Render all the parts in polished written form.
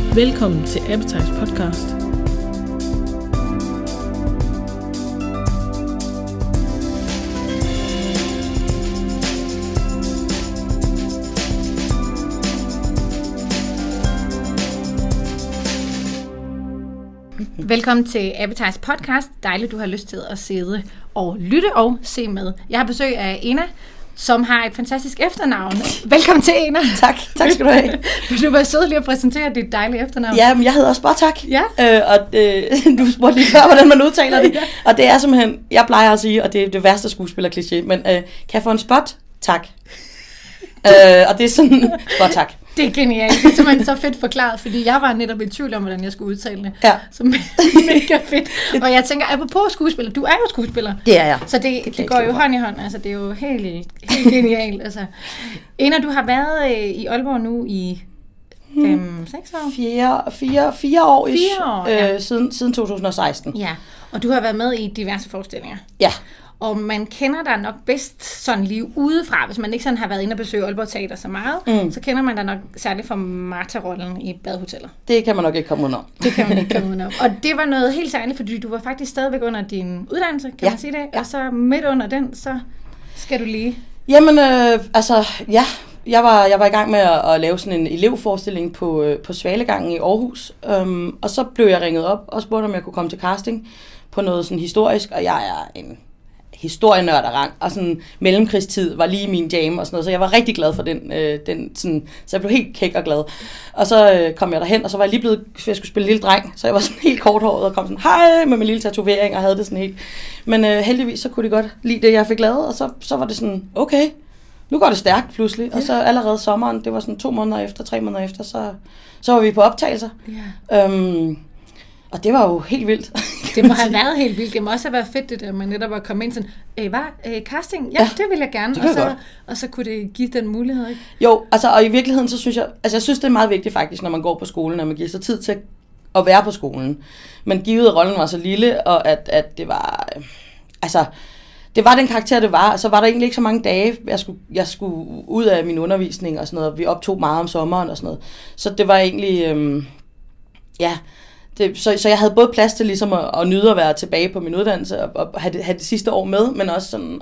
Velkommen til Appetites podcast. Velkommen til Appetites podcast. Dejligt, du har lyst til at sidde og lytte og se med. Jeg har besøg af Ena, som har et fantastisk efternavn. Velkommen til, Ena. Tak skal du have. Vil du være sød lige at præsentere dit dejlige efternavn? Ja, men jeg hedder også bare tak. Ja. Du spurgte lige før, hvordan man udtaler det. Ja. Og det er simpelthen, jeg plejer at sige, og det er det værste skuespiller-kliché, men kan jeg få en spot? Tak. Og det er sådan, spot tak. Det er genialt. Det er simpelthen så fedt forklaret, fordi jeg var netop i tvivl om, hvordan jeg skulle udtale det. Ja. Så mega fedt. Og jeg tænker, apropos skuespiller, du er jo skuespiller. Det er jeg. Så det går jo hånd i hånd. Altså, det er jo helt genialt. Altså, Ena, du har været i Aalborg nu i 5-6 år? 4 år. 4 år, ja. Siden 2016. Ja, og du har været med i diverse forestillinger. Ja. Og man kender dig nok bedst sådan lige udefra, hvis man ikke sådan har været inde og besøge Aalborg Teater så meget, så kender man dig nok særligt fra Martha-rollen i Badehotellet. Det kan man nok ikke komme udenom. Det kan man ikke komme udenom. Og det var noget helt særligt, fordi du var faktisk stadigvæk under din uddannelse, kan man sige det? Ja. Og så midt under den, så skal du lige... Jamen, ja. Jeg var i gang med at lave sådan en elevforestilling på Svalegangen i Aarhus. Og så blev jeg ringet op og spurgte, om jeg kunne komme til casting på noget sådan historisk, og jeg er en historienørd af rang, og sådan mellemkrigstid var lige min jam og sådan noget, så jeg var rigtig glad for den sådan, så jeg blev helt kæk og glad. Og så kom jeg derhen, og så var jeg lige blevet, jeg skulle spille lille dreng, så jeg var sådan helt korthåret og kom sådan, hej, med min lille tatovering, og havde det sådan helt. Men heldigvis, så kunne de godt lide det, jeg fik lavet, og så var det sådan, okay, nu går det stærkt pludselig, og så allerede sommeren, det var sådan 3 måneder efter, så var vi på optagelser. Ja. Og det var jo helt vildt. Det må have været helt vildt. Det må også have været fedt, det der, man netop at komme ind sådan, casting? Ja, det vil jeg gerne. Og så kunne det give den mulighed, ikke? Jo, altså, og i virkeligheden, så synes jeg synes, det er meget vigtigt faktisk, når man går på skolen, at man giver sig tid til at være på skolen. Men givet, at rollen var så lille, og at det var, det var den karakter, det var. Så var der egentlig ikke så mange dage, jeg skulle ud af min undervisning og sådan noget. Vi optog meget om sommeren og sådan noget. Så det var egentlig, Så jeg havde både plads til ligesom at nyde at være tilbage på min uddannelse og have det sidste år med, men også sådan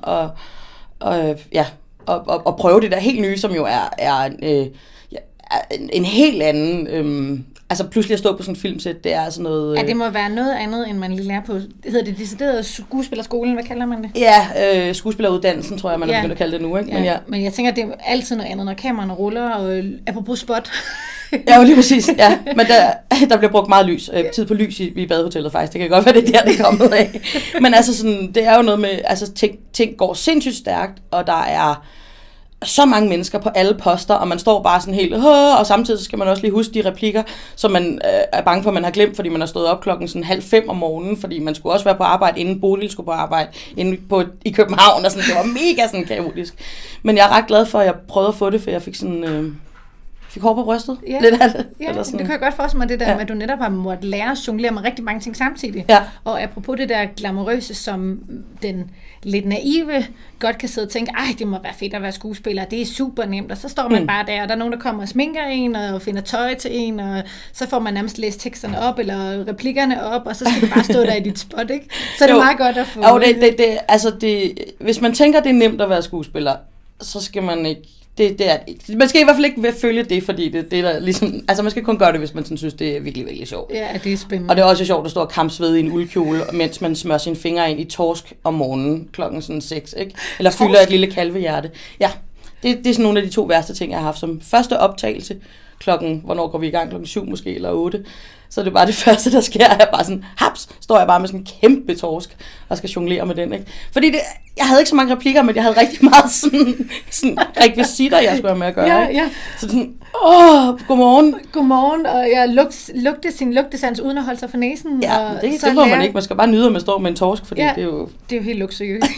og prøve det der helt nye, som jo er en helt anden. Pludselig at stå på sådan en filmsæt, det er sådan noget... Ja, det må være noget andet, end man lige lærer på... Hedder det decideret skuespillerskolen? Hvad kalder man det? Ja, skuespilleruddannelsen, tror jeg, man er begyndt at kalde det nu, ikke? Ja, men jeg tænker, det er altid noget andet, når kameraerne ruller, og apropos spot... Ja, lige præcis, ja. Men der bliver brugt meget lys. Tid på lys i Badehotellet faktisk. Det kan godt være, det er der, det er kommet af. Men altså sådan, det er jo noget med... ting går sindssygt stærkt, og der er så mange mennesker på alle poster, og man står bare sådan helt, og samtidig skal man også lige huske de replikker, som man er bange for, at man har glemt, fordi man har stået op klokken sådan 4:30 om morgenen, fordi man skulle også være på arbejde, inden Bodil skulle på arbejde, i København, og sådan, det var mega sådan kaotisk. Men jeg er ret glad for, at jeg prøvede at få det, for jeg fik sådan... fik hår på brystet. Ja, lidt af det. Ja, det kan jeg godt forestille mig, det der med, at du netop har måttet lære at jonglere med rigtig mange ting samtidig. Ja. Og apropos det der glamourøse, som den lidt naive godt kan sidde og tænke, det må være fedt at være skuespiller, det er super nemt, og så står man bare der, og der er nogen, der kommer og sminker en, og finder tøj til en, og så får man nærmest læst teksterne op, eller replikkerne op, og så skal du bare stå der i dit spot, ikke? Så det er meget godt at få... Jo, hvis man tænker, det er nemt at være skuespiller, så skal man ikke... Det er ikke. Man skal i hvert fald ikke følge det, fordi det der ligesom... Altså, man skal kun gøre det, hvis man sådan synes, det er virkelig, virkelig sjovt. Ja, det er spændende. Og det er også sjovt at stå og kampsvede i en uldkjole, mens man smører sine fingre ind i torsk om morgenen klokken sådan 6, ikke? Eller fylder et lille kalvehjerte. Ja, det er sådan nogle af de 2 værste ting, jeg har haft som første optagelse klokken... Hvornår går vi i gang? Klokken 7 måske, eller 8. Så det er bare det første, der sker. Jeg bare sådan, står jeg bare med sådan en kæmpe torsk og skal jonglere med den, ikke? Fordi jeg havde ikke så mange replikker, men jeg havde rigtig meget sådan rekvisitter, jeg skulle have med at gøre. Ja. Så sådan, godmorgen. Godmorgen, og jeg lugte sin lugtesans uden at holde sig for næsen. Ja, og det må man ikke. Man skal bare nyde, at man står med en torsk, fordi det er jo... Det er jo helt luksuriøst.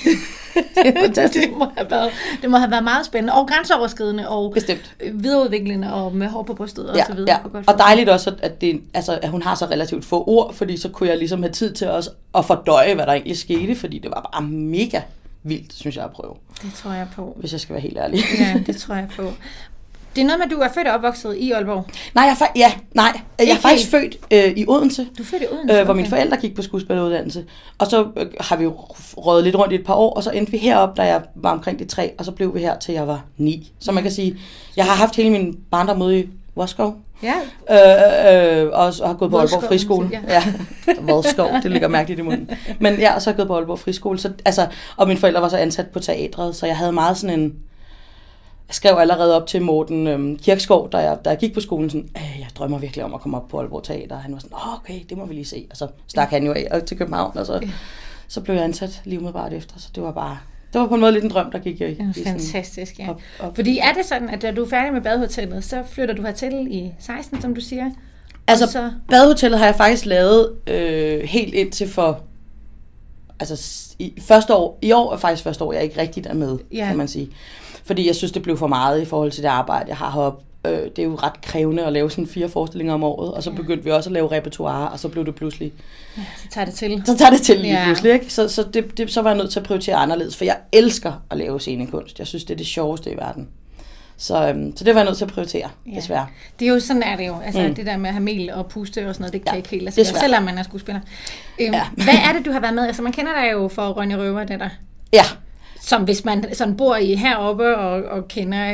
Det må have været meget spændende, og grænseoverskridende, og bestemt videreudviklende, og med hår på brystet og så videre. Ja. Og dejligt også, at hun har så relativt få ord, fordi så kunne jeg ligesom have tid til også at fordøje, hvad der egentlig skete, fordi det var bare mega vildt, synes jeg, at prøve. Det tror jeg på. Hvis jeg skal være helt ærlig. Ja, det tror jeg på. Det er noget med, at du er født og opvokset i Aalborg. Nej, jeg er faktisk født i Odense. Du er født i Odense? Hvor mine forældre gik på skuespilleruddannelse. Og så har vi jo røget lidt rundt i et par år, og så endte vi heroppe, da jeg var omkring de 3, og så blev vi her, til jeg var 9. Så man kan sige, jeg har haft hele min barndom ude i Voskov. Ja. Og har gået på Aalborg Friskole. Ja, Voskov, det ligger mærkeligt i munden. Men ja, og så har jeg gået på Aalborg Friskole. Så, og mine forældre var så ansat på teatret, så jeg havde meget sådan en... Jeg skrev allerede op til Morten Kirkskov, da jeg gik på skolen, sådan, jeg drømmer virkelig om at komme op på Aalborg Teater. Og han var sådan, okay, det må vi lige se. Og så stak han jo af til København, og så blev jeg ansat lige umiddelbart efter. Så det var på en måde lidt en drøm, der gik i. Fantastisk, ja. Op. Fordi er det sådan, at da du er færdig med Badehotellet, så flytter du hertil i 16, som du siger? Altså, Badehotellet har jeg faktisk lavet helt indtil for... Altså, i år er faktisk første år, jeg ikke rigtigt er med, kan man sige. Fordi jeg synes, det blev for meget i forhold til det arbejde, jeg har heroppe. Det er jo ret krævende at lave sådan 4 forestillinger om året, og så begyndte vi også at lave repertoire, og så blev det pludselig... Ja, så tager det til. Lige pludselig, ikke? Så var jeg nødt til at prioritere anderledes, for jeg elsker at lave scenekunst. Jeg synes, det er det sjoveste i verden. Så det var jeg nødt til at prioritere, desværre. Det er jo sådan, er det jo. Altså det der med at have mel og puste og sådan noget, det kan ikke helt lade sig gøre, selvom man er skuespiller. Hvad er det, du har været med? Altså man kender dig jo for Ronja Røverdatter. Ja. Som hvis man sådan bor heroppe og kender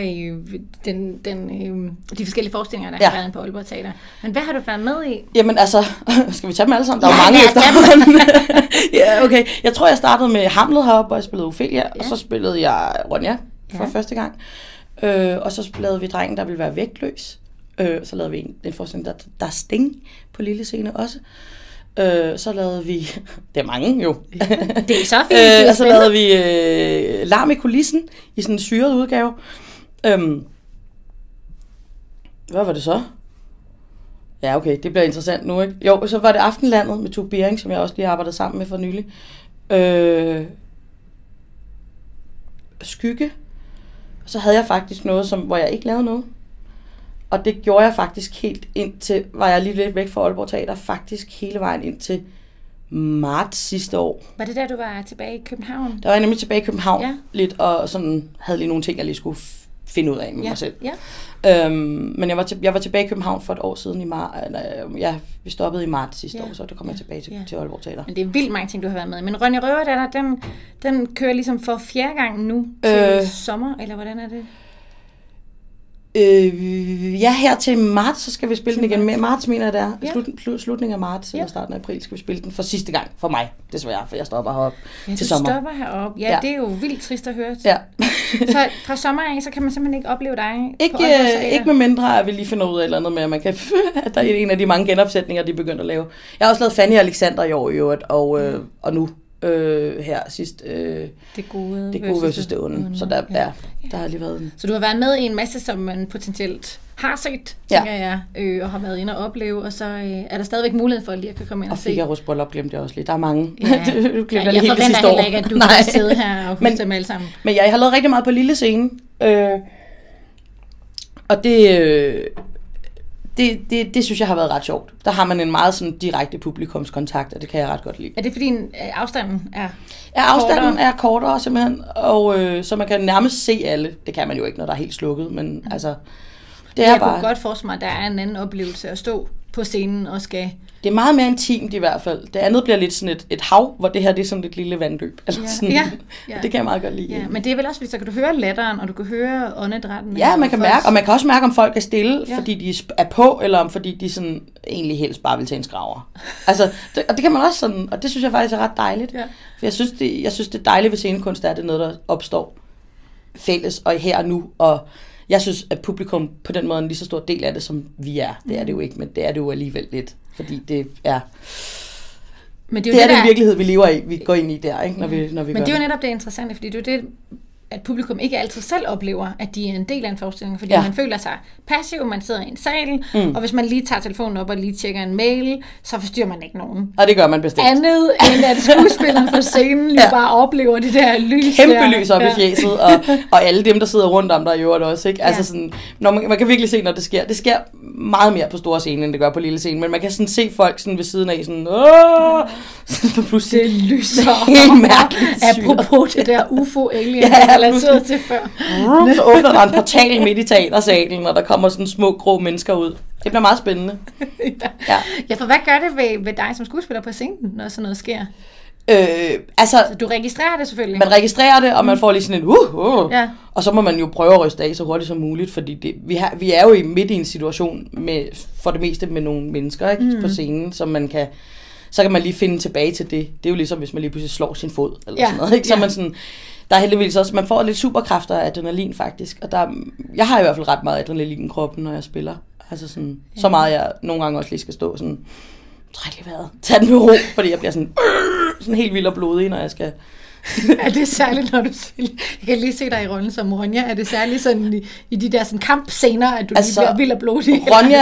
de forskellige forestillinger, der har været på Aalborg Teater. Men hvad har du været med i? Jamen altså, skal vi tage dem alle sammen? Der er jo mange efterhånden. Ja, okay. Jeg tror, jeg startede med Hamlet heroppe, hvor jeg spillede Ophelia, og så spillede jeg Ronja for første gang. Og så lavede vi Drengen, der ville være vægtløs. Så lavede vi en forestilling, der er Sting på lille scene også. Så lavede vi... Det er mange jo. Det er så fint. Og så lavede vi Larm i kulissen i sådan en syret udgave. Hvad var det så? Ja, okay, det bliver interessant nu, ikke? Jo, så var det Aftenlandet med Tue Bering, som jeg også lige arbejdede sammen med for nylig. Skygge. Så havde jeg faktisk noget, hvor jeg ikke lavede noget. Og det gjorde jeg faktisk helt indtil, var jeg lige lidt væk fra Aalborg Teater, faktisk hele vejen indtil marts sidste år. Var det der, du var tilbage i København? Der var jeg nemlig tilbage i København lidt, og sådan havde lige nogle ting, jeg lige skulle finde ud af med mig selv. Ja. Men jeg var tilbage i København for et år siden vi stoppede i marts sidste år, så der kom jeg tilbage til Aalborg Teater. Men det er vildt mange ting, du har været med. Men Ronja Røverdatter, den kører ligesom for 4. gang nu til sommer, eller hvordan er det? Her til marts, så skal vi spille den igen. Marts mener jeg det er. Slutningen af marts eller starten af april skal vi spille den for sidste gang for mig, desværre, for jeg stopper heroppe til sommer. Du stopper heroppe. Ja, det er jo vildt trist at høre. Ja. Så fra sommer af, så kan man simpelthen ikke opleve dig ikke med mindre, at vi lige finder ud af et eller andet med, at man kan, at der er en af de mange genopsætninger, de er begyndt at lave. Jeg har også lavet Fanny Alexander i år i øvrigt, og nu her sidst det gode versus det onde. Så der har lige været en... Så du har været med i en masse, som man potentielt har set, tænker jeg, og har været inde og opleve, og så er der stadigvæk mulighed for at lige at komme ind og se. Og Figaros bryllup glemte jeg også lige. Der er mange. Ja. Jeg forventer heller ikke, at du kan sidde her og huske dem alle sammen. Men jeg har lavet rigtig meget på lille scene. Og det synes jeg har været ret sjovt. Der har man en meget sådan direkte publikumskontakt, og det kan jeg ret godt lide. Er det fordi afstanden er afstanden er kortere simpelthen, og så man kan nærmest se alle. Det kan man jo ikke, når der er helt slukket, men altså... Jeg kunne godt forestille mig, at der er en anden oplevelse at stå på scenen og skal... Det er meget mere intimt i hvert fald. Det andet bliver lidt sådan et hav, hvor det her det er sådan et lille vandløb. Ja. Det kan jeg meget godt lide. Ja, men det er vel også, fordi så kan du høre latteren, og du kan høre åndedrætten. Ja, man kan mærke, og man kan også mærke, om folk er stille, fordi de er på, eller om fordi de sådan egentlig helst bare vil til en skraver. Altså, og det kan man også sådan, og det synes jeg faktisk er ret dejligt. Ja. For jeg synes det er dejligt ved scenekunst, at det er noget, der opstår fælles og her og nu, og jeg synes, at publikum på den måde er en lige så stor del af det, som vi er. Det er det jo ikke, men det er det jo alligevel lidt. Fordi det er... Men det er den virkelighed, vi lever i, vi går ind i der, ikke, når vi men det er jo netop det interessante, fordi det er det, at publikum ikke altid selv oplever, at de er en del af en forestilling, fordi man føler sig passiv, man sidder i en sal, og hvis man lige tager telefonen op og lige tjekker en mail, så forstyrrer man ikke nogen. Og det gør man bestemt. Andet end at skuespilleren på scenen lige bare oplever de der lys. Kæmpe lys op i fjeset, og alle dem, der sidder rundt om der i øvrigt også, ikke? Altså sådan, når man kan virkelig se, når det sker. Det sker meget mere på store scene, end det gør på lille scene, men man kan sådan se folk sådan ved siden af, sådan, så pludselig det lyser helt mærkeligt. Apropos det der UFO-alien. Ja, relateret til før. Så åbner der en portal midt i teatersalen, og der kommer sådan små grå mennesker ud. Det bliver meget spændende. Ja, for hvad gør det ved dig som skuespiller på scenen, når sådan noget sker? Altså, så du registrerer det selvfølgelig? Man registrerer det, og man får lige sådan en ja. Og så må man jo prøve at ryste af så hurtigt som muligt, fordi vi er jo midt i en situation med, for det meste med nogle mennesker ikke, på scenen, som man kan, så kan man lige finde tilbage til det. Det er jo ligesom, hvis man lige pludselig slår sin fod, eller sådan noget, ikke? Så man sådan, der er heldigvis også, man får lidt superkræfter af adrenalin faktisk, og jeg har i hvert fald ret meget adrenalin i kroppen, når jeg spiller. Altså sådan, så meget jeg nogle gange også lige skal stå sådan, træk lige vejret, tag den med ro, fordi jeg bliver sådan helt vild og blodig, når jeg skal. Er det særligt, når du spiller? Jeg kan lige se dig i rollen som Ronja. Er det særligt sådan i de der sådan kampscener, at du lige bliver vild og blodig? Ronja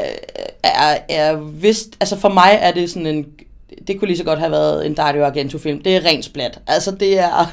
er vist, altså for mig er det sådan en, det kunne lige så godt have været en Dario Argento-film. Det er rent splat. Altså det er,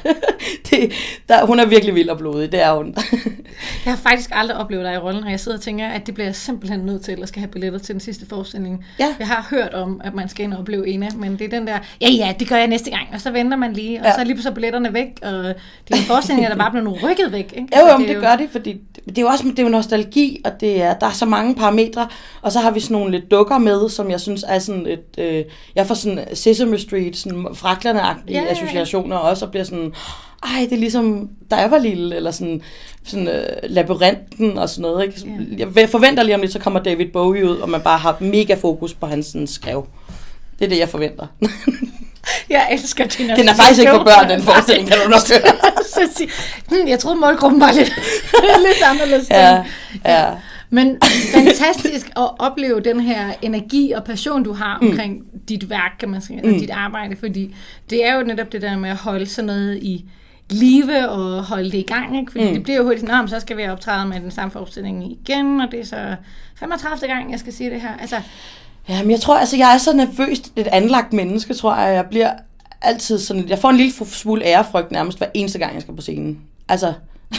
hun er virkelig vild og blodig, det er hun. Jeg har faktisk aldrig oplevet dig i rollen, og jeg sidder og tænker, at det bliver jeg simpelthen nødt til, at skal have billetter til den sidste forestilling. Ja. Jeg har hørt om, at man skal ind og opleve Ena, men det er den der, ja, det gør jeg næste gang, og så venter man lige, og så er lige pludselig billetterne væk, og det er en forestilling, der bare bliver nogle rykket væk. Ikke? Jo, det gør det, fordi det er jo også det er jo nostalgi, og der er så mange parametre, og så har vi sådan nogle lidt dukker med, som jeg synes er sådan et, jeg får sådan Sesame Street, sådan fraklerne-agtige associationer også, og bliver sådan, det er ligesom, da jeg var lille, eller sådan labyrinten og sådan noget, ikke? Jeg forventer lige om lidt, så kommer David Bowie ud, og man bare har mega fokus på hans sådan, skrev. Det er det, jeg forventer. Jeg elsker Tina. Den er faktisk ikke for børn, den forestilling, kan du nok høre. Jeg troede, målgruppen var lidt anderledes. Ja. Men fantastisk at opleve den her energi og passion, du har omkring dit værk, kan man sige, eller dit arbejde, fordi det er jo netop det der med at holde sådan noget i live og holde det i gang, ikke? Fordi det bliver jo hurtigt, så skal vi optræde med den samme forestilling igen, og det er så 35. gang, jeg skal sige det her. Altså, jamen, jeg tror, altså, jeg er så nervøst et anlagt menneske, tror jeg. Jeg bliver altid sådan, jeg får en lille smule ærefrygt nærmest hver eneste gang, jeg skal på scenen. Altså,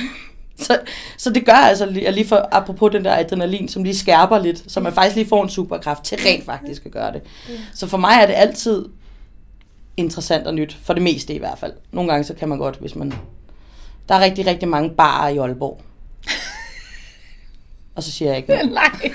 så det gør altså, jeg lige for, apropos den der adrenalin, som lige skærper lidt, så man faktisk lige får en superkraft til rent faktisk at gøre det. Så for mig er det altid interessant og nyt, for det meste i hvert fald. Nogle gange så kan man godt, hvis man... Der er rigtig, rigtig mange barer i Aalborg. Og så siger jeg ikke noget. Nej.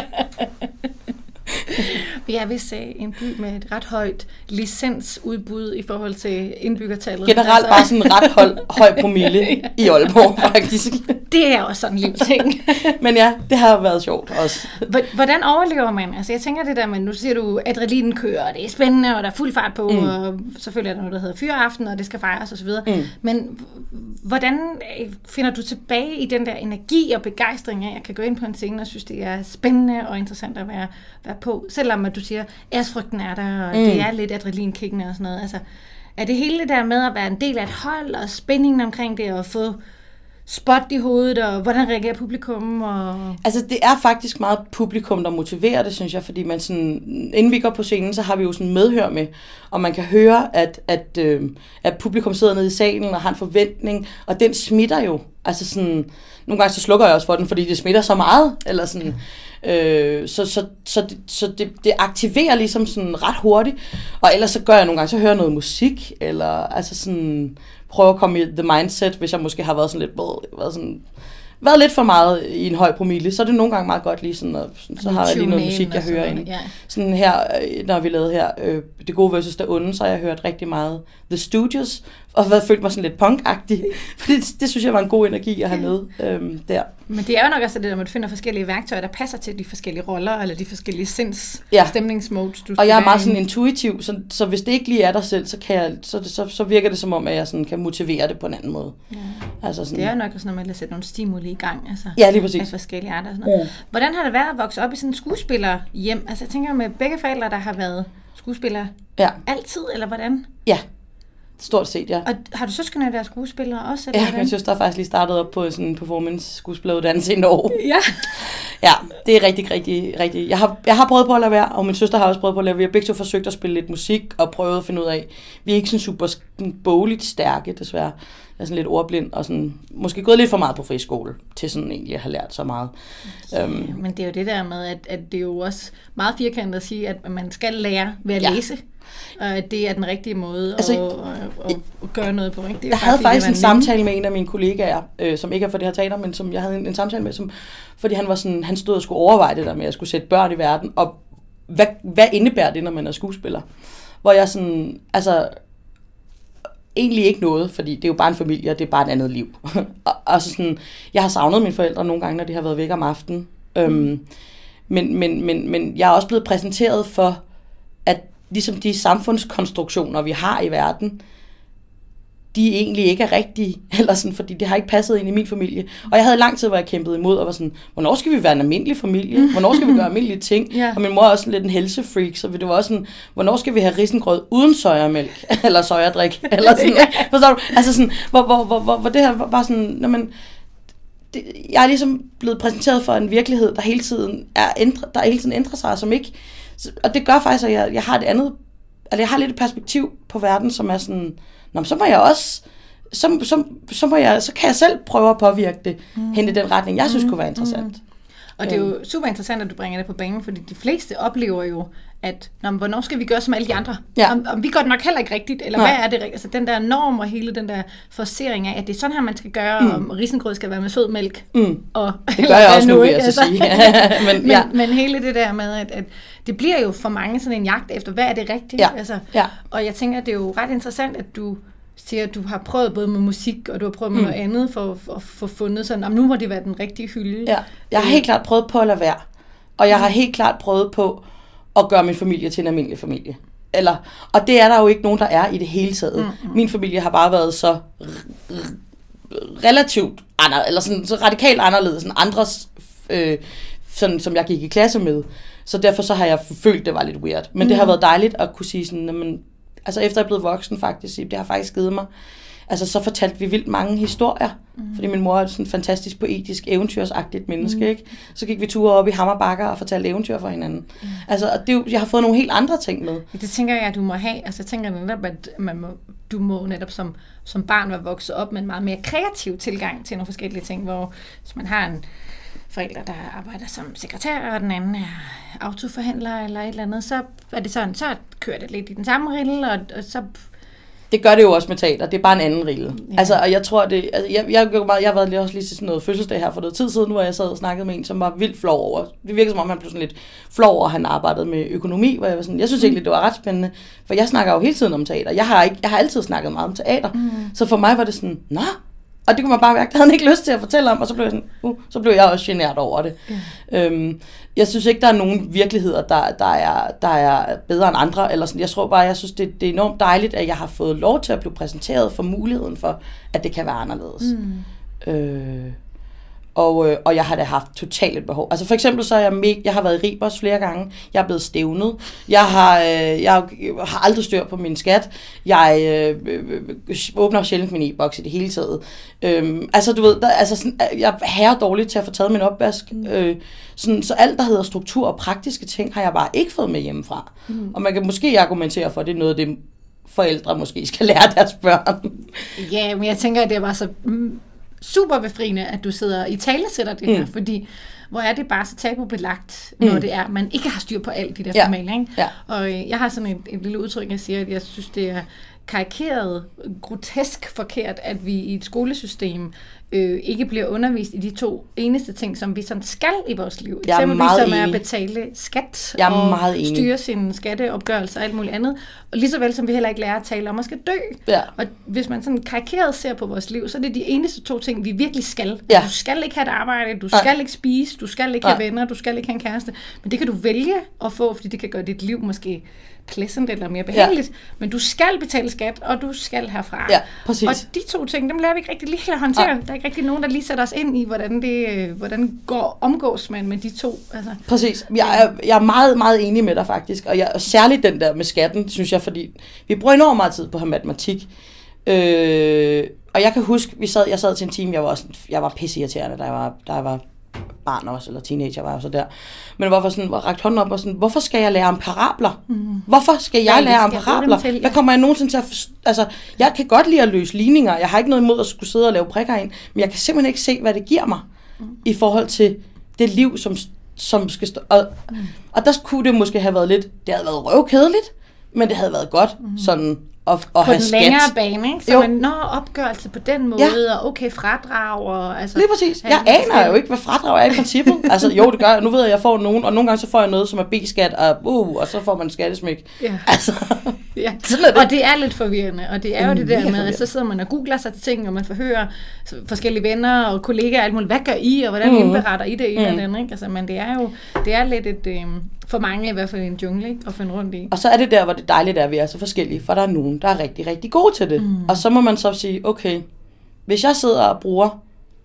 Vi er vist en by med et ret højt licensudbud i forhold til indbyggertallet. Generelt bare sådan en ret høj promille i Aalborg, faktisk. Det er også sådan en lille ting. Men ja, det har været sjovt også. Hvordan overlever man? Altså jeg tænker det der, men nu siger du, adrenalinen kører, og det er spændende, og der er fuld fart på, og selvfølgelig er der noget, der hedder fyreaften, og det skal fejres osv. Men hvordan finder du tilbage i den der energi og begejstring af, at jeg kan gå ind på en scene og synes, det er spændende og interessant at være på, selvom at du siger, æresfrygten er der, og det er lidt adrenalinkickende og sådan noget. Altså, er det hele det der med at være en del af et hold, og spændingen omkring det, og få spot i hovedet, og hvordan reagerer publikum? Og... Altså, det er faktisk meget publikum, der motiverer det, synes jeg, fordi man sådan, inden vi går på scenen, så har vi jo sådan medhør med, og man kan høre, at publikum sidder nede i salen og har en forventning, og den smitter jo. Altså sådan, nogle gange så slukker jeg også for den, fordi det smitter så meget, eller sådan... Så det aktiverer ligesom sådan ret hurtigt, og ellers så gør jeg nogle gange, så hører jeg noget musik, eller altså sådan prøver at komme i the mindset, hvis jeg måske har været sådan lidt været lidt for meget i en høj promille, så er det nogle gange meget godt lige sådan, og så har jeg lige noget musik, jeg hører ind. Sådan her, når vi lavede her Det Gode versus Det Onde, så har jeg hørt rigtig meget The Stooges, og følt mig sådan lidt punk-agtig, for det synes jeg var en god energi at have med der. Men det er jo nok også det der, at man finder forskellige værktøjer, der passer til de forskellige roller, eller de forskellige stemningsmodes, du skal. Og jeg er meget sådan intuitiv, så hvis det ikke lige er dig selv, så virker det som om, at jeg sådan kan motivere det på en anden måde. Ja. Altså sådan, det er jo nok også, når man vil sætte nogle stimuli i gang, altså lige præcis. Af forskellige arter og sådan noget. Hvordan har det været at vokse op i sådan en skuespillerhjem? Altså jeg tænker med begge forældre, der har været skuespillere altid, eller hvordan? Ja. Stort set, ja. Og har du søskende, der er skuespillere også? Eller ja, min søster har faktisk lige startet op på sådan en performance-skuespilleruddannelse i Norge. Ja. Ja, det er rigtig. Jeg har prøvet på at lade være, og min søster har også prøvet på at lade være. Vi har begge to forsøgt at spille lidt musik, og prøvet at finde ud af, vi er ikke sådan super bogligt stærke, desværre. er sådan lidt ordblind, og sådan, måske gået lidt for meget på friskole, til sådan egentlig at have lært så meget. Men det er jo det der med, at det er jo også meget firkantet at sige, at man skal lære ved at læse. Og at det er den rigtige måde at gøre noget på. Ikke? Jeg havde faktisk en samtale med en af mine kollegaer, som ikke er for det her teater, men som jeg havde en samtale med, fordi han var sådan, han stod og skulle overveje det der med at skulle sætte børn i verden, og hvad indebærer det, når man er skuespiller? Hvor jeg sådan, altså, egentlig ikke noget, fordi det er jo bare en familie, og det er bare et andet liv. og så sådan, jeg har savnet mine forældre nogle gange, når de har været væk om aftenen. Men jeg er også blevet præsenteret for, at ligesom de samfundskonstruktioner, vi har i verden, de egentlig ikke er rigtige, eller sådan, fordi det har ikke passet ind i min familie. Og jeg havde lang tid, hvor jeg kæmpede imod, og var sådan, hvornår skal vi være en almindelig familie? Hvornår skal vi gøre almindelige ting? Yeah. Og min mor er også lidt en helsefreak, så det var også sådan, hvornår skal vi have risengrød uden sojamælk, eller sojadrik, eller sådan, forstår du? Altså sådan, hvor det her var sådan, jeg er ligesom blevet præsenteret for en virkelighed, der hele tiden ændrer sig, som ikke, og det gør faktisk, at jeg har et andet, altså jeg har lidt et perspektiv på verden, som er sådan, så må jeg også, så kan jeg selv prøve at påvirke det hen i den retning, jeg synes kunne være interessant. Og det er jo super interessant, at du bringer det på banen, fordi de fleste oplever jo, at hvornår skal vi gøre som alle de andre? Ja. Om vi gør det nok heller ikke rigtigt, eller hvad er det rigtigt? Altså den der norm og hele den der forcering af, at det er sådan her, man skal gøre, om risengrød skal være med sød mælk. Og, det gør jeg også nu, vil jeg så sige. men hele det der med, at det bliver jo for mange sådan en jagt efter, hvad er det rigtigt? Altså, og jeg tænker, at det er jo ret interessant, at du siger, at du har prøvet både med musik, og du har prøvet med noget andet, for at få fundet sådan, nu må det være den rigtige hylde. Ja. Jeg har helt klart prøvet på at lade være. Og jeg har helt klart prøvet på at gøre min familie til en almindelig familie. Og det er der jo ikke nogen, der er i det hele taget. Min familie har bare været så relativt anderledes, eller sådan, så radikalt anderledes end andres, sådan, som jeg gik i klasse med. Så derfor så har jeg følt, det var lidt weird. Men det har været dejligt at kunne sige sådan, altså efter jeg er blevet voksen faktisk, det har faktisk givet mig, altså så fortalte vi vildt mange historier, fordi min mor er sådan en fantastisk poetisk, eventyrsagtigt menneske, ikke? Så gik vi ture op i Hammerbakker og fortalte eventyr for hinanden. Altså, og det, jeg har fået nogle helt andre ting med. Det tænker jeg, at du må have, altså jeg tænker netop, at du må netop som barn være vokset op med en meget mere kreativ tilgang til nogle forskellige ting, hvor hvis man har en forældre, der arbejder som sekretær, og den anden er autoforhandler eller et eller andet, så er det sådan, så kører det lidt i den samme rille, og så... Det gør det jo også med teater, det er bare en anden rille. Ja. Altså, og jeg tror, det... Altså, jeg har været også lige til sådan noget fødselsdag her for noget tid siden, hvor jeg sad og snakkede med en, som var vildt flov over. Det virkede som om, han blev sådan lidt flov over, at han arbejdede med økonomi, hvor jeg var sådan... Jeg synes egentlig, det var ret spændende, for jeg snakker jo hele tiden om teater. Jeg har altid snakket meget om teater, så for mig var det sådan, og det kunne man bare mærke, det havde han ikke lyst til at fortælle om, og så blev jeg sådan, så blev jeg også genert over det. Jeg synes ikke, der er nogen virkeligheder, der er bedre end andre, eller sådan. Jeg tror bare, jeg synes, det er enormt dejligt, at jeg har fået lov til at blive præsenteret for muligheden for, at det kan være anderledes. Og jeg har da haft totalt et behov. Altså for eksempel så er jeg har været i Ribers flere gange. Jeg er blevet stævnet. Jeg har aldrig styr på min skat. Jeg åbner sjældent min e-boks i det hele taget. Altså du ved, jeg er herre dårligt til at få taget min opvask. Så alt der hedder struktur og praktiske ting har jeg bare ikke fået med hjemmefra. Og man kan måske argumentere for, at det er noget af det forældre måske skal lære deres børn. Ja, men jeg tænker, at det er bare så super befriende, at du sidder i talesætter det her, fordi hvor er det bare så tabubelagt, når det er, man ikke har styr på alt de der formaler, ikke? Ja. Og jeg har sådan et lille udtryk, jeg siger, at jeg synes, det er karikeret, grotesk forkert, at vi i et skolesystem ikke bliver undervist i de to eneste ting, som vi sådan skal i vores liv. Eksempelvis som er at betale skat og styre sin skatteopgørelse og alt muligt andet. Og lige så vel som vi heller ikke lærer at tale om at skal dø. Ja. Og hvis man sådan karikeret ser på vores liv, så er det de eneste to ting, vi virkelig skal. Ja. Du skal ikke have et arbejde, du skal ikke spise, du skal ikke have venner, du skal ikke have en kæreste. Men det kan du vælge at få, fordi det kan gøre dit liv måske pleasant eller mere behageligt. Ja. Men du skal betale skat, og du skal herfra. Ja, præcis. Og de to ting, dem lærer vi ikke rigtig lige at håndtere. Ja. Der er ikke rigtig nogen, der lige sætter os ind i, hvordan går omgås man med de to. Altså. Præcis. Jeg er meget, meget enig med dig faktisk. Og særligt den der med skatten, synes jeg, fordi vi bruger enormt meget tid på at have matematik. Og jeg kan huske, jeg sad til en time, jeg var pisseirriterende, da jeg var barn også, eller teenager var jeg så der. Men hvorfor sådan, rakt hånden op og sådan, hvorfor skal jeg lære om parabler? Hvorfor skal jeg lære om parabler? Hvad kommer jeg nogensinde til at altså, jeg kan godt lide at løse ligninger. Jeg har ikke noget imod at skulle sidde og lave prikker ind, men jeg kan simpelthen ikke se, hvad det giver mig i forhold til det liv, som skal stå. Og der kunne det måske have været lidt, det havde været røvkedeligt, men det havde været godt sådan at på have den skat. længere bane, ikke? Så man opgørelse på den måde, og okay, fradrag og altså... Lige præcis. Jeg aner jo ikke, hvad fradrag er i princippet. Altså jo, det gør jeg. Nu ved jeg, at jeg får nogen, og nogle gange så får jeg noget, som er B-skat, og så får man skattesmæk. Ja. Altså, ja. Og det er lidt forvirrende, og det er jo det der med, at så sidder man og googler sig til ting, og man forhører forskellige venner og kollegaer og alt muligt. Hvad gør I, og hvordan indberetter I det i den, ikke? Altså, men det er lidt et... For mange i hvert fald en jungle, ikke? At finde rundt i. Og så er det der, hvor det dejligt er, at vi er så forskellige, for der er nogen, der er rigtig, rigtig gode til det. Og så må man så sige, okay, hvis jeg sidder og bruger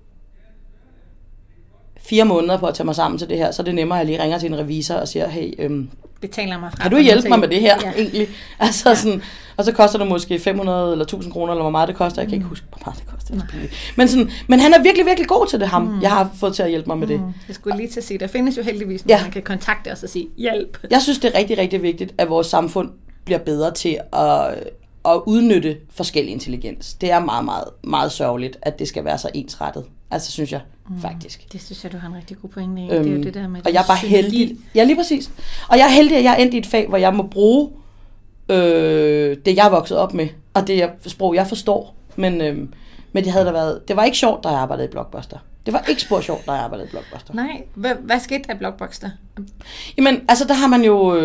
4 måneder på at tage mig sammen til det her, så er det nemmere, at jeg lige ringer til en revisor og siger, hey, betaler mig fra. Kan du hjælpe mig med det her, egentlig? Altså sådan, og så koster det måske 500 eller 1000 kroner, eller hvor meget det koster. Jeg kan ikke huske, hvor meget det koster. Men han er virkelig, virkelig god til det, ham. Jeg har fået til at hjælpe mig med det. Jeg skulle lige til at sige, der findes jo heldigvis, når man kan kontakte os og sige, hjælp. Jeg synes, det er rigtig, rigtig vigtigt, at vores samfund bliver bedre til at udnytte forskellig intelligens. Det er meget, meget, meget sørgeligt, at det skal være så ensrettet. Altså, synes jeg faktisk. Det synes jeg, du har en rigtig god pointe i. Det er jo det der med og jeg er bare heldig. Ja, lige præcis. Og jeg er heldig, at jeg er endt i et fag, hvor jeg må bruge det, jeg er vokset op med, og det sprog, jeg forstår. Men det havde der været... Det var ikke sjovt, da jeg arbejdede i Blockbuster. Det var ikke spor sjovt, da jeg arbejdede i Blockbuster. Nej, hvad skete der i Blockbuster? Jamen, altså, der har man jo...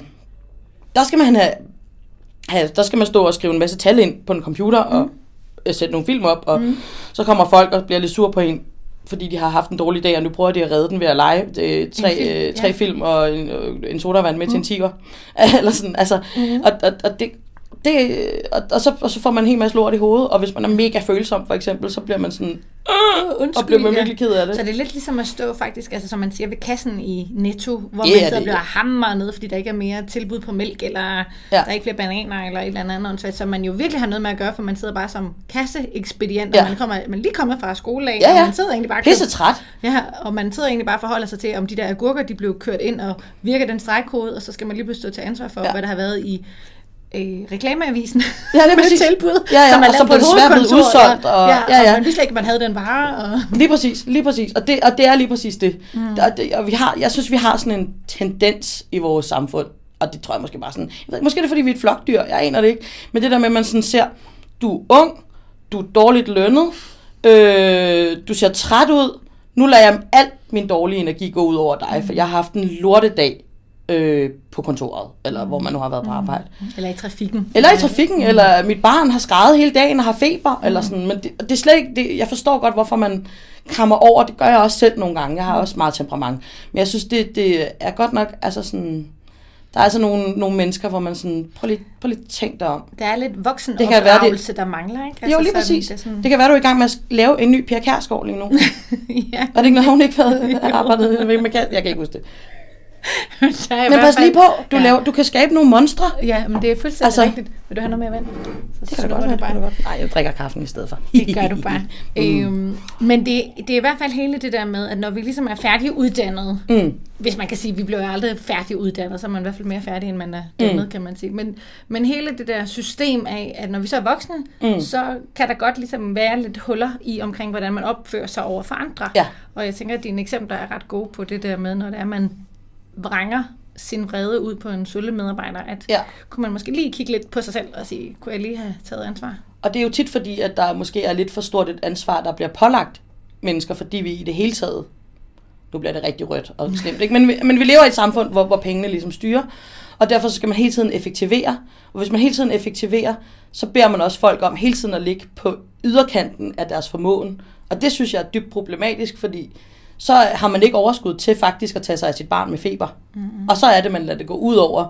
Der skal man stå og skrive en masse tal ind på en computer, og sætte nogle film op, og så kommer folk og bliver lidt sur på en, fordi de har haft en dårlig dag, og nu prøver de at redde den ved at lege 3 film og en sodavand med til en tiger. Eller sådan, altså, og så får man en hel masse lort i hovedet, og hvis man er mega følsom, for eksempel, så bliver man sådan, og bliver man virkelig ked af det. Så det er lidt ligesom at stå faktisk, altså som man siger, ved kassen i Netto, hvor man så bliver hamret ned, fordi der ikke er mere tilbud på mælk, eller der ikke bliver bananer, eller et eller andet, så man jo virkelig har noget med at gøre, for man sidder bare som kasseekspedient, og man lige kommer fra skoledag, og man sidder egentlig bare pisse træt. Ja, og man sidder egentlig bare og forholder sig til, om de der agurker, de blev kørt ind, og virker den stregkode, og så skal man lige pludselig stå til ansvar for, hvad der har været i reklameavisen med tilbud, som man lavede på et hovedkontor, udsolgt, og man vidste ikke, man havde den vare. Og... Lige præcis, og det er lige præcis det. Og jeg synes, vi har sådan en tendens i vores samfund, og det tror jeg måske bare sådan, måske er det fordi, vi er et flokdyr, jeg aner det ikke, men det der med, at man sådan ser, du er ung, du er dårligt lønnet, du ser træt ud, nu lader jeg alt min dårlige energi gå ud over dig, for jeg har haft en lortedag på kontoret, eller hvor man nu har været på arbejde. Eller i trafikken. Eller mit barn har skreget hele dagen og har feber, eller sådan. Men det er slet ikke det. Jeg forstår godt, hvorfor man krammer over. Det gør jeg også selv nogle gange. Jeg har også meget temperament. Men jeg synes, det er godt nok, altså sådan... Der er altså nogle mennesker, hvor man sådan, prøv lige tænk dig om. Der er lidt voksenopdragelse, der mangler, ikke? Altså, jo, lige præcis. Det kan være, du er i gang med at lave en ny Pia Kjærsgaard lige nu. Ja. Er det ikke noget, hun ikke har arbejdet med? Jeg kan ikke huske det. Men pas lige på, du kan skabe nogle monstre. Ja, men det er fuldstændig rigtigt. Vil du have noget mere vand? Det kan du godt. Nej, jeg drikker kaffen i stedet for. Det gør du bare. Men det er i hvert fald hele det der med, at når vi ligesom er færdiguddannet, hvis man kan sige, at vi bliver jo aldrig færdiguddannet, så er man i hvert fald mere færdig, end man er dannet, kan man sige. Men hele det der system af, at når vi så er voksne, så kan der godt ligesom være lidt huller i omkring, hvordan man opfører sig over for andre. Ja. Og jeg tænker, at dine eksempler er ret gode på det der med, når det er, man vranger sin vrede ud på en sølle medarbejder, at kunne man måske lige kigge lidt på sig selv og sige, kunne jeg lige have taget ansvar? Og det er jo tit fordi, at der måske er lidt for stort et ansvar, der bliver pålagt mennesker, fordi vi i det hele taget, nu bliver det rigtig rødt og slemt, ikke? Men vi lever i et samfund, hvor pengene ligesom styrer, og derfor skal man hele tiden effektivere, og hvis man hele tiden effektiverer, så beder man også folk om hele tiden at ligge på yderkanten af deres formåen, og det synes jeg er dybt problematisk, fordi så har man ikke overskud til faktisk at tage sig af sit barn med feber. Og så er det, man lader det gå ud over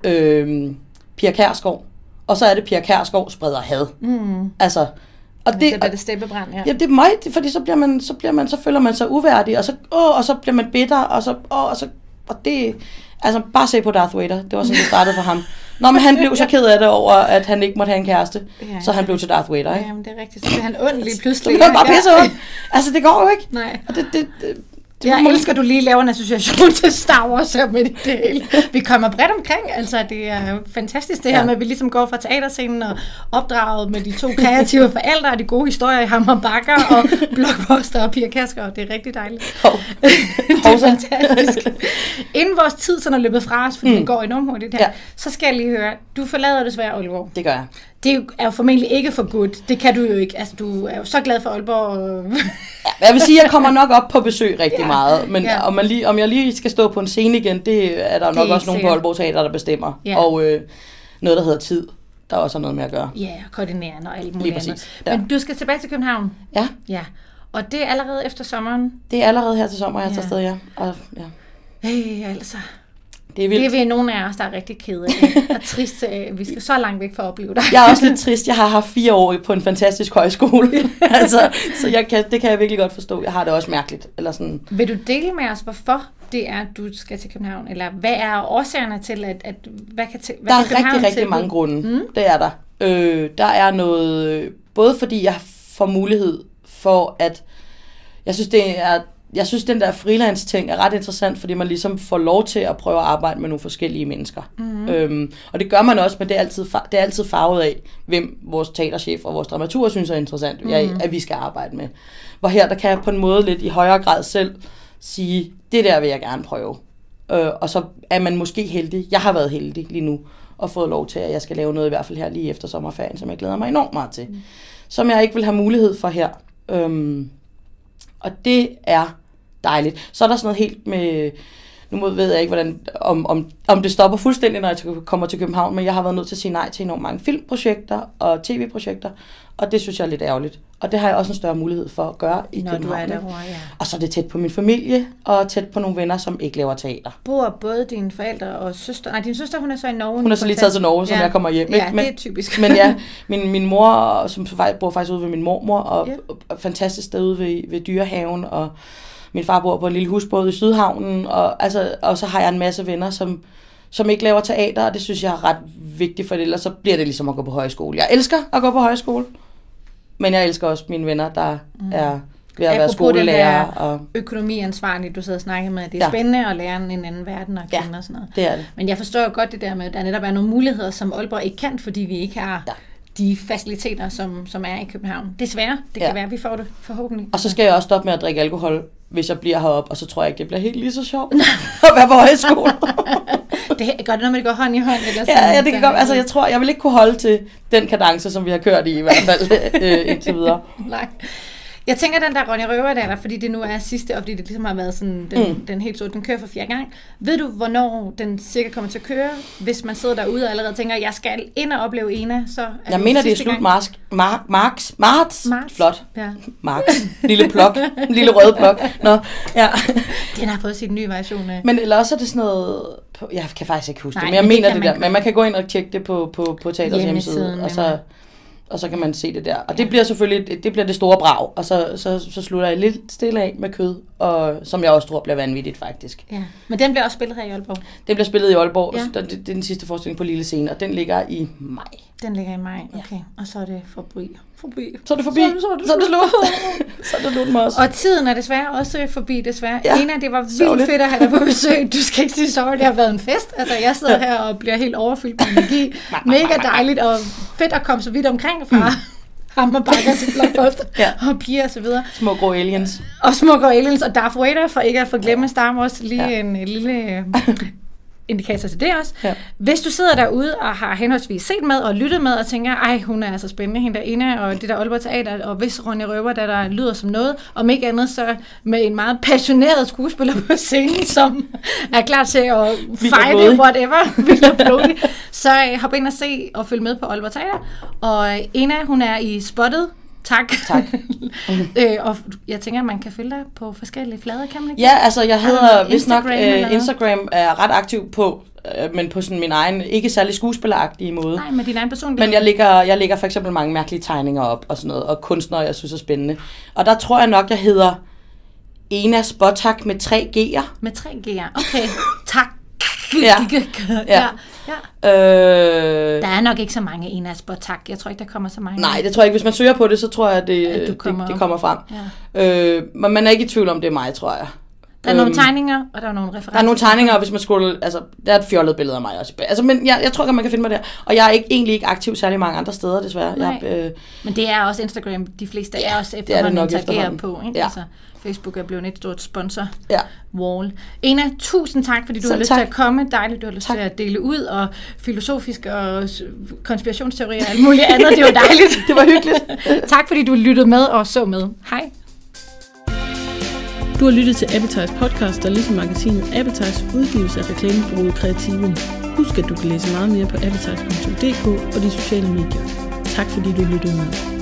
Pia Kjærsgaard. Og så er det, Pia Kjærsgaard spreder had. Altså, og det er det steppebrand, ja. Ja, det er meget, fordi så føler man sig uværdig, og så bliver man bitter, og det, altså bare se på Darth Vader, det var sådan, det startede for ham. Nå, men han blev så ked af det over, at han ikke måtte have en kæreste, så han blev til Darth Vader, ikke? Jamen, det er rigtigt, så blev han ond lige pludselig. Det var bare pisse ond. Altså, det går jo ikke. Nej. Og Jeg elsker, at du lige laver en association til Star Wars her med det hele. Vi kommer bredt omkring, altså det er fantastisk det her med, at vi ligesom går fra teaterscenen og opdraget med de 2 kreative forældre og de gode historier i Hammer Bakker og Blockbuster og Pia Kærgaard, og det er rigtig dejligt. Det er fantastisk. Inden vores tid sådan er løbet fra os, fordi det går enormt hurtigt her, så skal jeg lige høre, du forlader desværre Aalborg. Det gør jeg. Det er jo formentlig ikke for godt. Det kan du jo ikke. Altså, du er jo så glad for Aalborg. Jeg vil sige, at jeg kommer nok op på besøg rigtig meget. Men om jeg lige skal stå på en scene igen, det er der nok også nogen på Aalborg Teater, der bestemmer. Ja. Og noget, der hedder tid, der også har noget med at gøre. Ja, koordinerende og alt muligt andet. Ja. Men du skal tilbage til København. Ja. Ja. Og det er allerede efter sommeren? Det er allerede her til sommer, jeg tager afsted, ja. Og, Altså... Det er vildt. Det er vi nogle af os, der er rigtig kede af. Og trist, vi skal så langt væk for at opleve dig. Jeg er også lidt trist. Jeg har haft 4 år på en fantastisk højskole. Altså, så det kan jeg virkelig godt forstå. Jeg har det også mærkeligt. Eller sådan. Vil du dele med os, hvorfor det er, at du skal til København? Eller hvad er årsagerne til, at hvad kan der er rigtig mange grunde. Det er der. Der er noget... Både fordi jeg får mulighed for, at... Jeg synes, den der freelance-ting er ret interessant, fordi man ligesom får lov til at prøve at arbejde med nogle forskellige mennesker. Og det gør man også, men det er altid farvet af, hvem vores teaterchef og vores dramaturg synes er interessant, at vi skal arbejde med. Hvor her, der kan jeg på en måde lidt i højere grad selv sige, det der vil jeg gerne prøve. Og så er man måske heldig. Jeg har været heldig lige nu, og fået lov til, at jeg skal lave noget i hvert fald her lige efter sommerferien, som jeg glæder mig enormt meget til. Som jeg ikke vil have mulighed for her. Og det er dejligt. Så er der sådan noget helt med... Nu ved jeg ikke, hvordan, om det stopper fuldstændig, når jeg kommer til København, men jeg har været nødt til at sige nej til enormt mange filmprojekter og tv-projekter, og det synes jeg er lidt ærgerligt. Og det har jeg også en større mulighed for at gøre i København. Du er derovre, ja. Og så er det tæt på min familie, og tæt på nogle venner, som ikke laver teater. Bor både dine forældre og søster... Nej, din søster, hun er så i Norge. Hun er så lige taget til Norge, som jeg kommer hjem. Ja, det er typisk. Men ja, min mor, som bor faktisk ude ved min mormor, og fantastisk sted ude ved Dyrehaven, og min far bor på en lille husbåd i Sydhavnen, og så har jeg en masse venner, som ikke laver teater, og det synes jeg er ret vigtigt for det, ellers så bliver det ligesom at gå på højskole. Jeg elsker at gå på højskole, men jeg elsker også mine venner, der er ved at være skolelærer. Og økonomiansvarlig, du sidder og snakker med, det er spændende at lære en anden verden og kende og sådan noget. Det er det. Men jeg forstår jo godt det der med, at der netop er nogle muligheder, som Aalborg ikke kan, fordi vi ikke har de faciliteter, som er i København. Desværre, det kan være, at vi får det forhåbentlig. Og så skal jeg også stoppe med at drikke alkohol, hvis jeg bliver heroppe, og så tror jeg ikke, det bliver helt lige så sjovt at være på højskole. Det gør det, når man går hånd i hånd? Eller sådan, ja, det kan godt. Altså, jeg tror, jeg vil ikke kunne holde til den kadence, som vi har kørt i hvert fald indtil videre. Nej. Jeg tænker, den der Ronja Røverdatter, fordi det nu er sidste, og fordi det ligesom har været sådan, den helt så, den kører for 4. gang. Ved du, hvornår den cirka kommer til at køre? Hvis man sidder derude og allerede tænker, jeg skal ind og opleve Ena, så er jeg mener, det er slut marts. Flot. Ja. Marts. Lille plok. Lille rød plok. Nå, ja. Den har fået sin nye version af. Men ellers er det sådan noget... Jeg kan faktisk ikke huske det, men jeg mener det der. Men man kan gå ind og tjekke det på teaters hjemmeside, og så kan man se det der. Og det bliver selvfølgelig det store brag, og så slutter jeg lidt stille af med kød, og som jeg også tror bliver vanvittigt faktisk. Ja. Men den bliver også spillet her i Aalborg? Den bliver spillet i Aalborg, det er den sidste forestilling på Lille Scene, og den ligger i maj. Den ligger i maj, okay. Ja. Og så er det forbi. Så er det forbi. Så er det slut. Så er det slut med os. Og tiden er desværre også forbi, desværre. Ja. Ena, det var vildt fedt at have dig på besøg. Du skal ikke sige sorry, det har været en fest. Altså, jeg sidder her og bliver helt overfyldt med energi. Mega dejligt og fedt at komme så vidt omkring fra Hammer Bakker til Blockbuster og Pia og så videre. Små grå aliens. Og Darth Vader, for ikke at forglemme Star Wars. Lige en lille... indikator til det også. Ja. Hvis du sidder derude og har henholdsvis set med og lyttet med og tænker, ej, hun er altså spændende, hende derinde, og det der Aalborg Teater, og hvis Ronja Røver, der lyder som noget, om ikke andet så med en meget passioneret skuespiller på scenen, som er klar til at fight whatever, så hop ind og se og følg med på Aalborg Teater. Og Ena, hun er i spottet. Tak. Og jeg tænker, at man kan følge dig på forskellige flader, kan man ikke? Ja, altså jeg hedder vist nok Instagram er ret aktiv på, men på sådan min egen, ikke særlig skuespilleragtige måde. Nej, med din egen personlighed. Men jeg lægger for eksempel mange mærkelige tegninger op og sådan noget, og kunstnere, jeg synes er spændende. Og der tror jeg nok, jeg hedder Ena Spotak med 3 G'er. Med 3 G'er, okay. Tak. Ja. Der er nok ikke så mange Ena Spotak. Jeg tror ikke, der kommer så mange. Nej, det tror jeg ikke. Hvis man søger på det, så tror jeg, at det kommer frem. Ja. Men man er ikke i tvivl om, det er mig, tror jeg. Der er nogle tegninger, og der er nogle referencer. Der er nogle tegninger, og hvis man skulle, altså, der er et fjollet billede af mig også. Altså, men jeg tror godt, man kan finde mig der. Og jeg er egentlig ikke aktiv særlig mange andre steder, desværre. Men det er også Instagram, de fleste er også efterhånden interagerer på. Ikke? Ja. Altså, Facebook er blevet et stort sponsor. Ja. Wall. Ena, tusind tak, fordi du har lyst til at komme. Dejligt, du har lyst til at dele ud, og filosofisk og konspirationsteorier og alt muligt andet. Det var dejligt. Det var hyggeligt. Tak, fordi du lyttede med og så med. Hej. Du har lyttet til Appetize podcast, der ligesom magasinet Appetize udgives af reklamebureauet Kreativen. Husk, at du kan læse meget mere på appetize.dk og de sociale medier. Tak fordi du lyttede med.